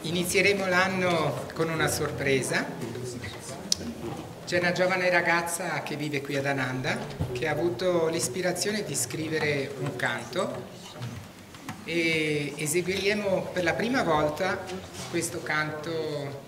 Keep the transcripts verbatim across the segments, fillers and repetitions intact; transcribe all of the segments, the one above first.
Inizieremo l'anno con una sorpresa. C'è una giovane ragazza che vive qui ad Ananda che ha avuto l'ispirazione di scrivere un canto e eseguiremo per la prima volta questo canto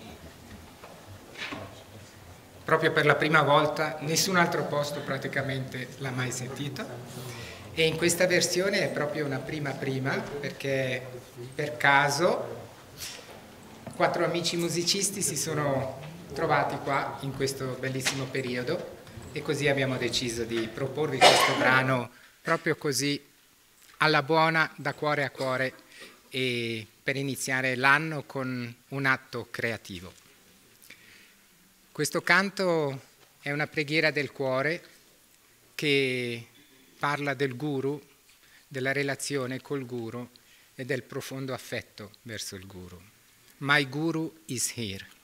proprio per la prima volta. Nessun altro posto praticamente l'ha mai sentito e in questa versione è proprio una prima prima, perché per caso quattro amici musicisti si sono trovati qua in questo bellissimo periodo e così abbiamo deciso di proporvi questo brano proprio così alla buona, da cuore a cuore, e per iniziare l'anno con un atto creativo. Questo canto è una preghiera del cuore che parla del guru, della relazione col guru e del profondo affetto verso il guru. My Guru is here.